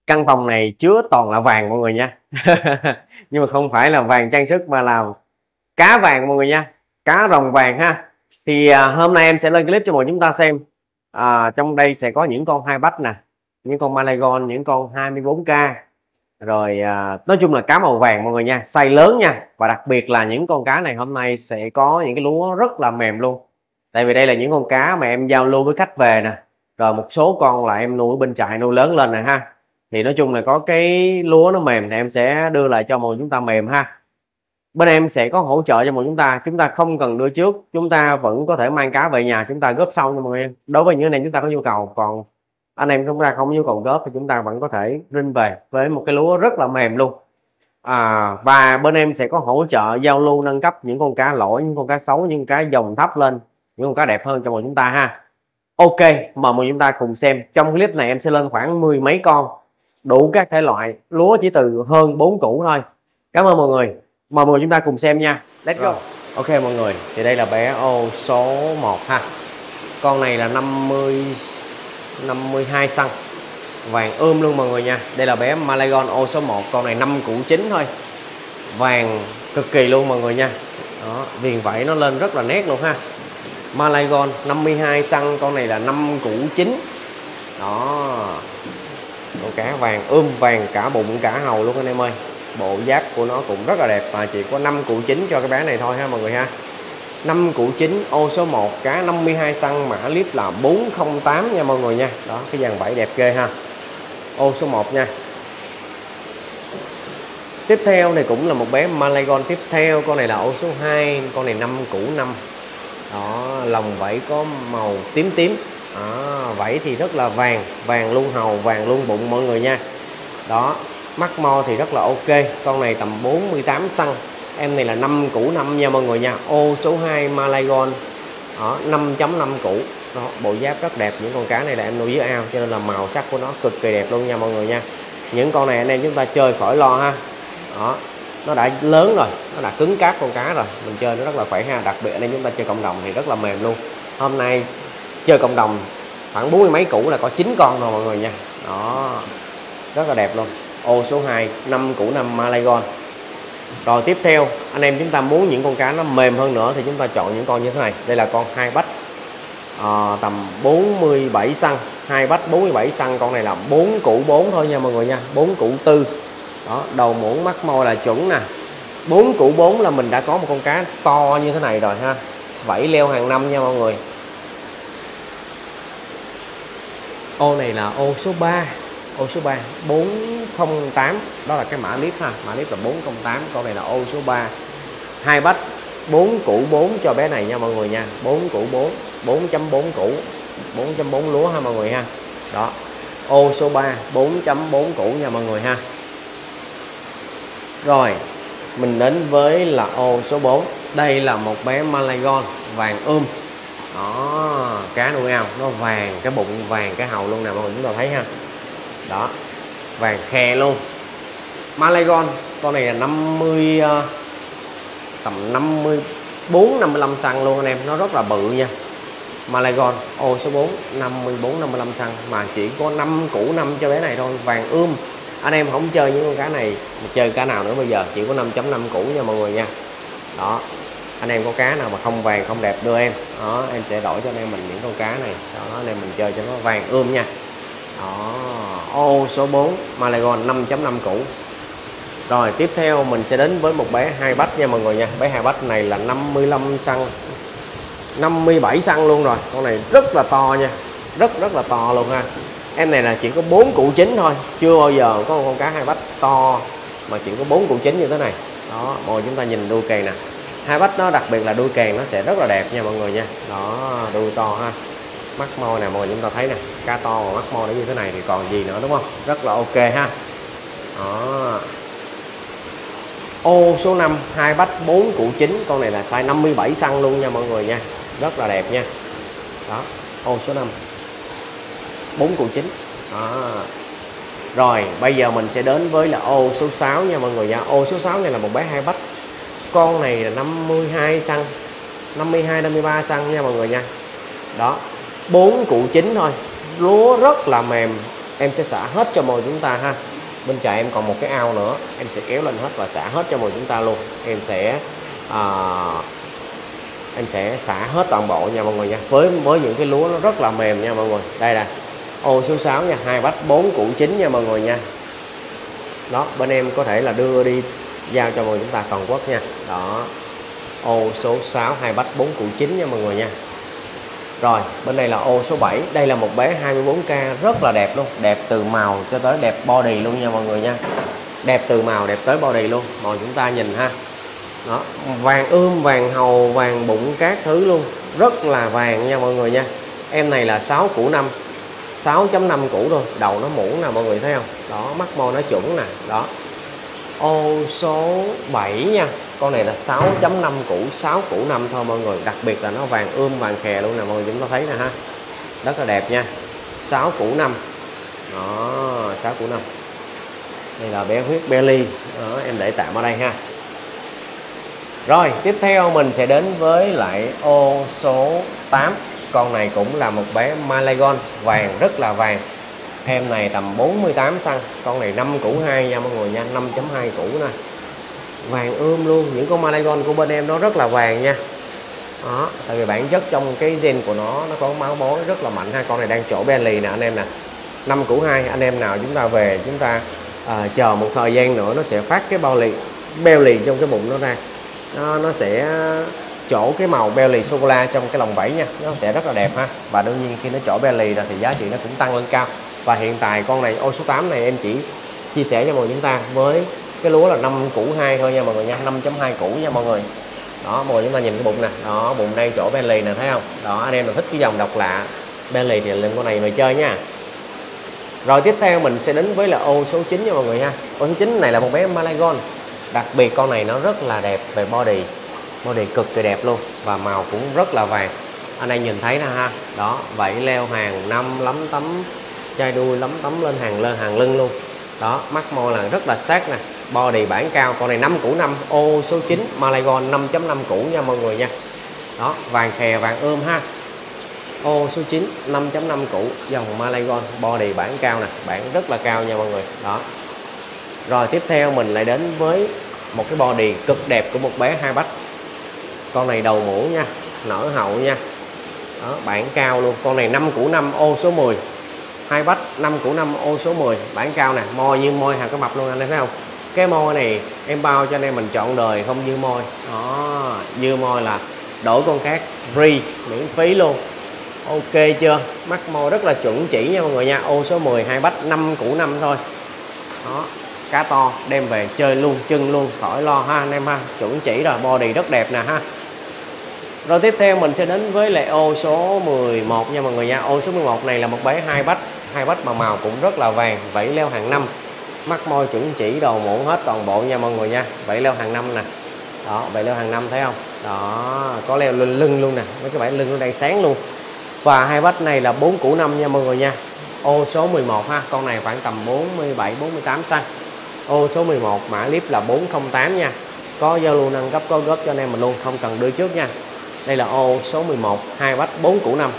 Căn phòng này chứa toàn là vàng mọi người nha. Nhưng mà không phải là vàng trang sức mà là cá vàng mọi người nha, cá rồng vàng ha. Thì hôm nay em sẽ lên clip cho mọi chúng ta xem. Trong đây sẽ có những con hai bách nè, những con Malagon, những con 24k, rồi nói chung là cá màu vàng mọi người nha, size lớn nha. Và đặc biệt là những con cá này hôm nay sẽ có những cái lúa rất là mềm luôn, tại vì đây là những con cá mà em giao lưu với khách về nè, rồi một số con là em nuôi ở bên trại nuôi lớn lên nè ha. Thì nói chung là có cái lúa nó mềm thì em sẽ đưa lại cho mọi chúng ta mềm ha. Bên em sẽ có hỗ trợ cho mọi chúng ta không cần đưa trước, chúng ta vẫn có thể mang cá về nhà chúng ta góp sau nha mọi người. Đối với những anh em chúng ta có nhu cầu, còn anh em chúng ta không có nhu cầu góp thì chúng ta vẫn có thể rinh về với một cái lúa rất là mềm luôn. Và bên em sẽ có hỗ trợ giao lưu nâng cấp những con cá lỗi, những con cá xấu, những cá dòng thấp lên, những con cá đẹp hơn cho mọi chúng ta ha. Ok, mời mọi chúng ta cùng xem. Trong clip này em sẽ lên khoảng mười mấy con, đủ các thể loại, lúa chỉ từ hơn 4 củ thôi. Cảm ơn mọi người, mời mọi chúng ta cùng xem nha. Let's go. Ok mọi người, thì đây là bé ô số 1 ha. Con này là 52 xăng, vàng luôn mọi người nha. Đây là bé Malagon ô số 1, con này 5 củ chín thôi, vàng cực kỳ luôn mọi người nha. Đó, viền vảy nó lên rất là nét luôn ha. Malagon 52 xăng, con này là 5 củ chín. Đó, con cá vàng vàng cả bụng cả hầu luôn anh em ơi. Bộ giáp của nó cũng rất là đẹp, và chỉ có 5 củ chín cho cái bé này thôi ha mọi người ha. 5 củ chín ô số 1, cá 52 xăng, mã clip là 408 nha mọi người nha. Đó, cái dàn vảy đẹp ghê ha. Ô số 1 nha. Tiếp theo này cũng là một bé Malagon tiếp theo, con này là ô số 2, con này 5 củ 5. Đó, lòng vảy có màu tím tím. Vảy thì rất là vàng luôn hầu, vàng luôn bụng mọi người nha. Đó, mắt mo thì rất là ok, con này tầm 48 xăng, em này là 5 củ 5 nha mọi người nha. Ô số 2 Malagon, 5.5 củ. Đó, bộ giáp rất đẹp, những con cá này là em nuôi dưới ao cho nên là màu sắc của nó cực kỳ đẹp luôn nha mọi người nha. Những con này anh em chúng ta chơi khỏi lo ha. Đó, nó đã lớn rồi, nó đã cứng cáp con cá rồi, mình chơi nó rất là khỏe ha. Đặc biệt anh em chúng ta chơi cộng đồng thì rất là mềm luôn. Hôm nay chơi cộng đồng khoảng 40 mấy củ là có 9 con rồi mọi người nha. Đó, rất là đẹp luôn. Ô số 2 5 củ 5 Malagon. Rồi tiếp theo anh em chúng ta muốn những con cá nó mềm hơn nữa thì chúng ta chọn những con như thế này. Đây là con hai bách, tầm 47 xăng, hai bách 47 xăng, con này là 4 củ 4 thôi nha mọi người nha, 4 củ tư. Đó, đầu muỗng mắt môi là chuẩn nè. 4 củ 4 là mình đã có một con cá to như thế này rồi ha. Vảy leo hàng năm nha mọi người. Ô này là ô số 3, ô số 3 408, đó là cái mã clip ha, mã clip là 408, con này là ô số 3. Hai bách 4 củ 4 cho bé này nha mọi người nha, 4 củ 4, 4.4 củ, 4.4 lúa ha mọi người ha. Đó, ô số 3 4.4 củ nha mọi người ha. Rồi, mình đến với là ô số 4. Đây là một bé Malagon vàng Đó, cá nuôi ao nó vàng, cái bụng vàng, cái hầu luôn nè mọi người chúng ta thấy ha. Đó, vàng khè luôn. Malagon, con này là 50, tầm 54 55 xăng luôn anh em, nó rất là bự nha. Malagon ô số 4 54 55 xăng mà chỉ có 5 củ 5 cho bé này thôi, vàng Anh em không chơi những con cá này mà chơi cá nào nữa bây giờ, chỉ có 5.5 củ nha mọi người nha. Đó, anh em có cá nào mà không vàng không đẹp đưa em. Đó, em sẽ đổi cho anh em mình những con cá này. Đó, anh em mình chơi cho nó vàng nha. Đó, ô số 4 Malagon 5.5 củ. Rồi tiếp theo mình sẽ đến với một bé hai bách nha mọi người nha. Bé hai bách này là 55 xăng, 57 xăng luôn rồi. Con này rất là to nha, rất là to luôn ha. Em này là chỉ có 4 củ chín thôi, chưa bao giờ có một con cá hai bách to mà chỉ có 4 củ chín như thế này. Đó, mọi người chúng ta nhìn đuôi kèn nè, hai bách nó đặc biệt là đuôi kèn nó sẽ rất là đẹp nha mọi người nha. Đó, đuôi to ha, mắt môi nè mọi người chúng ta thấy nè, cá to mà mắt môi nó như thế này thì còn gì nữa đúng không, rất là ok ha. Đó, ô số 5 hai bách 4 củ chín, con này là size 57 xăng luôn nha mọi người nha, rất là đẹp nha. Đó, ô số 5 4 củ chín. Đó. Rồi bây giờ mình sẽ đến với là ô số 6 nha mọi người nha. Ô số 6 này là một bé hai bách, con này là 52 xăng, 52 53 xăng nha mọi người nha. Đó, 4 củ chín thôi, lúa rất là mềm, em sẽ xả hết cho mồi chúng ta ha. Bên chạy em còn một cái ao nữa, em sẽ kéo lên hết và xả hết cho mồi chúng ta luôn. Em sẽ xả hết toàn bộ nha mọi người nha. Với những cái lúa nó rất là mềm nha mọi người. Đây nè, ô số 6 nha, 2 bách 4 củ chín nha mọi người nha. Đó, bên em có thể là đưa đi giao cho mọi người chúng ta toàn quốc nha. Đó, ô số 6 2 bách 4 củ chín nha mọi người nha. Rồi, bên đây là ô số 7. Đây là một bé 24k rất là đẹp luôn. Đẹp từ màu cho tới đẹp body luôn nha mọi người nha. Đẹp từ màu, đẹp tới body luôn. Mọi chúng ta nhìn ha. Đó, vàng vàng hầu, vàng bụng các thứ luôn. Rất là vàng nha mọi người nha. Em này là 6 củ 5, 6.5 củ thôi. Đầu nó muỗng nè mọi người thấy không? Đó, mắt môi nó chuẩn nè. Đó, ô số 7 nha. Con này là 6.5 củ, 6 củ 5 thôi mọi người. Đặc biệt là nó vàng vàng khè luôn nè mọi người, chúng ta thấy nè ha. Rất là đẹp nha. 6 củ 5. Đó, 6 củ 5. Đây là bé huyết belly. Đó, em để tạm ở đây ha. Rồi, tiếp theo mình sẽ đến với lại ô số 8. Con này cũng là một bé Malagon, vàng rất là vàng. Em này tầm 48 cm. Con này 5 củ 2 nha mọi người nha, 5.2 củ nè. Vàng luôn. Những con Malagon của bên em nó rất là vàng nha. Đó, tại vì bản chất trong cái gen của nó có máu bối rất là mạnh ha. Con này đang trổ belly nè anh em nè. 5 củ 2, anh em nào chúng ta về chúng ta chờ một thời gian nữa nó sẽ phát cái belly trong cái bụng nó ra. Nó sẽ trổ cái màu belly sô cô la trong cái lồng vảy nha, nó sẽ rất là đẹp ha. Và đương nhiên khi nó trổ belly rồi thì giá trị nó cũng tăng lên cao. Và hiện tại con này ô số 8 này em chỉ chia sẻ cho mọi người chúng ta với cái lúa là 5 củ 2 thôi nha mọi người nha, 5.2 củ nha mọi người. Đó, mọi người chúng ta nhìn cái bụng nè, đó bụng đang trổ belly nè, thấy không? Đó, anh em nào thích cái dòng độc lạ belly thì lên con này về chơi nha. Rồi tiếp theo mình sẽ đến với là ô số 9 nha mọi người ha. Ô số 9 này là một bé Malagon. Đặc biệt con này nó rất là đẹp về body cực kỳ đẹp luôn và màu cũng rất là vàng. Anh em nhìn thấy nè ha. Đó, vảy leo hàng năm, lắm tấm chai đuôi, lắm tấm lên hàng lưng luôn. Đó, mắt môi là rất là sắc nè. Body bản cao, con này 5 củ 5, ô số 9 Malagon 5.5 củ nha mọi người nha. Đó, vàng khè vàng ha. Ô số 9 5.5 củ, dòng Malagon, body bản cao nè, bản rất là cao nha mọi người. Đó. Rồi tiếp theo mình lại đến với một cái body cực đẹp của một bé 2 bách. Con này đầu mũ nha, nở hậu nha. Đó, bản cao luôn. Con này 5 củ 5, ô số 10. 2 bách 5 củ 5, ô số 10, bản cao nè, môi như môi hàng có mập luôn anh em thấy không? Cái môi này em bao cho anh em mình chọn đời không dư môi. Đó, dư môi là đổi con cát free miễn phí luôn. Ok chưa? Mắt môi rất là chuẩn chỉ nha mọi người nha. Ô số 10, 2 bách 5 củ 5 thôi. Đó, cá to đem về chơi luôn, chân luôn, khỏi lo ha anh em ha. Chuẩn chỉ rồi, body rất đẹp nè ha. Rồi tiếp theo mình sẽ đến với lại ô số 11 nha mọi người nha. Ô số 11 này là một bé 2 bách mà màu cũng rất là vàng, vảy leo hàng năm. Mắt môi chuẩn chỉ, đầu muỗng hết toàn bộ nha mọi người nha. Vảy leo hàng năm nè. Đó, vảy leo hàng năm thấy không? Đó, có leo lên lưng luôn nè. Mấy cái vảy lưng nó đang sáng luôn. Và 2 bách này là 4 củ 5 nha mọi người nha. Ô số 11 ha, con này khoảng tầm 47 48 cm. Ô số 11 mã clip là 408 nha. Có giao lưu nâng cấp, có góp cho anh em mình luôn, không cần đưa trước nha. Đây là ô số 11, 2 bách 4 củ 5.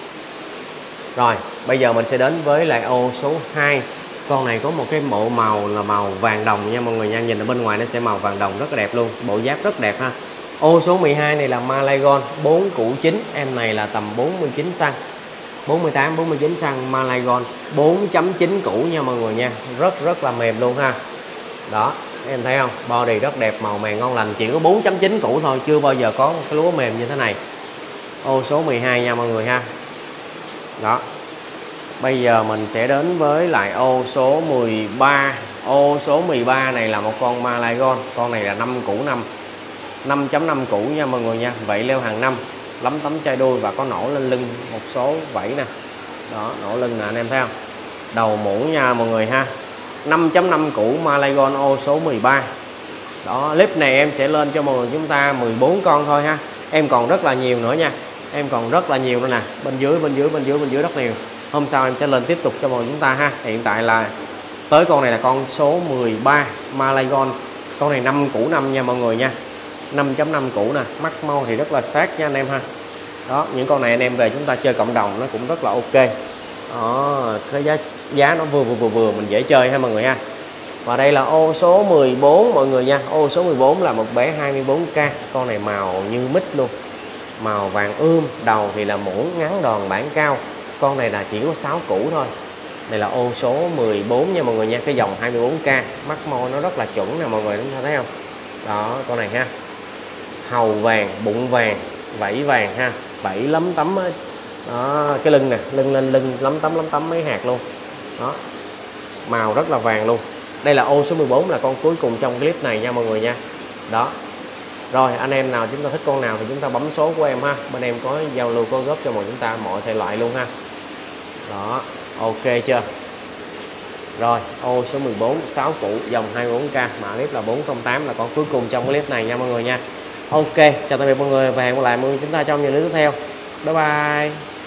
Rồi, bây giờ mình sẽ đến với lại ô số 2. Con này có một cái bộ màu là màu vàng đồng nha mọi người nha. Nhìn ở bên ngoài nó sẽ màu vàng đồng rất là đẹp luôn. Bộ giáp rất đẹp ha. Ô số 12 này là Malagon 4 củ 9. Em này là tầm 49 cm, 48 49 cm. Malagon 4.9 củ nha mọi người nha. Rất là mềm luôn ha. Đó, em thấy không? Body rất đẹp, màu mè ngon lành. Chỉ có 4.9 củ thôi, chưa bao giờ có cái lúa mềm như thế này. Ô số 12 nha mọi người ha. Đó. Bây giờ mình sẽ đến với lại ô số 13. Ô số 13 này là một con Malagon. Con này là 5 củ 5, 5.5 củ nha mọi người nha. Vảy leo hàng năm, lắm tấm chai đuôi và có nổ lên lưng một số vảy nè. Đó, nổ lưng nè anh em thấy không? Đầu muỗng nha mọi người ha. 5.5 củ Malagon ô số 13. Đó, clip này em sẽ lên cho mọi người chúng ta 14 con thôi ha. Em còn rất là nhiều nữa nha. Em còn rất là nhiều nữa nè. Bên dưới rất nhiều. Hôm sau em sẽ lên tiếp tục cho mọi người chúng ta ha. Hiện tại là tới con này là con số 13 Malagon. Con này 5 củ 5 nha mọi người nha. 5.5 củ nè, mắt môi thì rất là sát nha anh em ha. Đó, những con này anh em về chúng ta chơi cộng đồng nó cũng rất là ok. Đó, cái giá nó vừa mình dễ chơi ha mọi người ha. Và đây là ô số 14 mọi người nha. Ô số 14 là một bé 24k. Con này màu như mít luôn, màu vàng đầu thì là muỗng ngắn đòn bản cao. Con này là chỉ có 6 củ thôi. Đây là ô số 14 nha mọi người nha. Cái dòng 24k, mắt môi nó rất là chuẩn nè mọi người, chúng ta thấy không? Đó, con này ha. Hầu vàng, bụng vàng, vảy vàng ha, vảy lấm tấm ấy. Đó, cái lưng nè, lưng lên lưng lấm tấm mấy hạt luôn. Đó, màu rất là vàng luôn. Đây là ô số 14, là con cuối cùng trong clip này nha mọi người nha. Đó. Rồi anh em nào chúng ta thích con nào thì chúng ta bấm số của em ha. Bên em có giao lưu có góp cho mọi chúng ta mọi thể loại luôn ha. Đó, ok chưa? Rồi, ô số 14, 6 củ, dòng 24k, mã clip là 408, là con cuối cùng trong clip này nha mọi người nha. Ok, chào tạm biệt mọi người và hẹn gặp lại mọi người chúng ta trong những clip tiếp theo. Bye bye.